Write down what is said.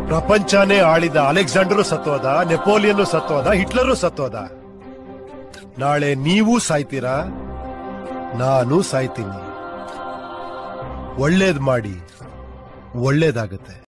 ಪ್ರಪಂಚನೇ ಆಳಿದ ಅಲೆಕ್ಸಾಂಡರು ಸತ್ತೋದ, Napoleon ಸತ್ತೋದ, Hitler ಸತ್ತೋದ. ನಾಳೆ ನೀವು ಸಾಯ್ತೀರಾ, ನಾನು ಸಾಯ್ತೀನಿ. ಒಳ್ಳೇದ್ ಮಾಡಿ, ಒಳ್ಳೇದಾಗುತ್ತೆ.